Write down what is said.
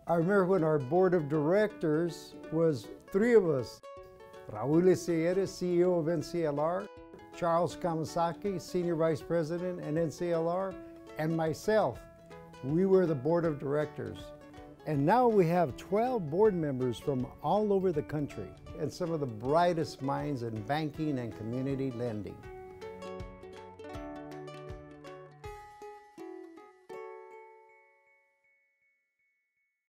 I remember when our board of directors was three of us. Raul Sierras, CEO of NCLR, Charles Kamasaki, Senior Vice President at NCLR, and myself. We were the board of directors. And now we have 12 board members from all over the country and some of the brightest minds in banking and community lending.